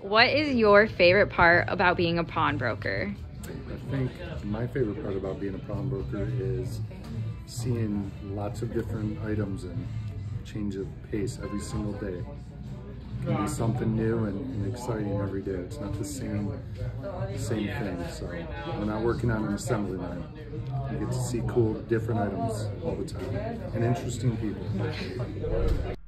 What is your favorite part about being a pawnbroker? I think my favorite part about being a pawnbroker is seeing lots of different items and change of pace every single day. It can be something new and exciting every day. It's not the same thing. So we're not working on an assembly line. You get to see cool, different items all the time and interesting people.